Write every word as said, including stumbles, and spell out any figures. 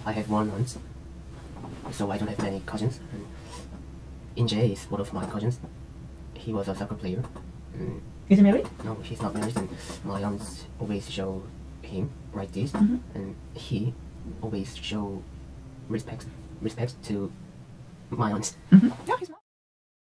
I have one aunt, so I don't have many cousins. And Inje is one of my cousins. He was a soccer player. And Is he married? no, he's not married, and my aunts always show him like this, Mhm. and he always show respect respect to my aunts. Mhm. Ja, he's not.